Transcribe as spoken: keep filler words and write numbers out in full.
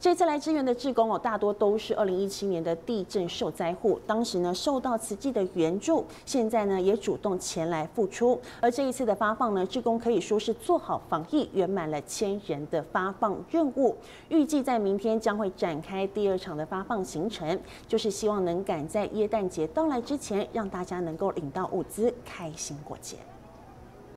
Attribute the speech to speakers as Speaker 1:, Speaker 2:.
Speaker 1: 这次来支援的志工哦，大多都是二零一七年的地震受灾户，当时呢受到慈济的援助，现在呢也主动前来付出。而这一次的发放呢，志工可以说是做好防疫，圆满了千人的发放任务。预计在明天将会展开第二场的发放行程，就是希望能赶在耶诞节到来之前，让大家能够领到物资，开心过节。